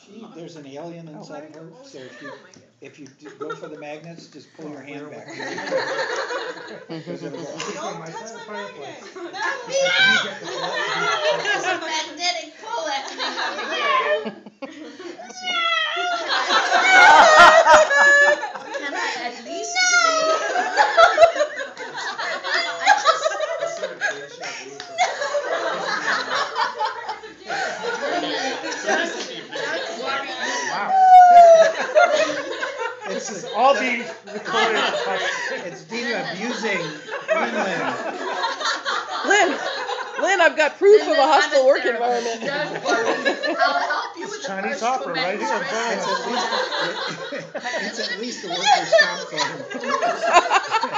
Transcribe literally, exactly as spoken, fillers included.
Gee, there's an alien inside her, so if you, if you do go for the magnets, just pull your hand back. Because it'll go. Don't touch my magnet! There's a magnetic pull happening over here. Can I at least It's This is all being recorded. It's Dina abusing Lin Lin. Lynn, Lynn, I've got proof of a Lynn, hostile I'm a work therapist. environment. Don't worry. I'll help you with the Chinese first opera right here in front It's of at least, it's at least a workers' comp claim.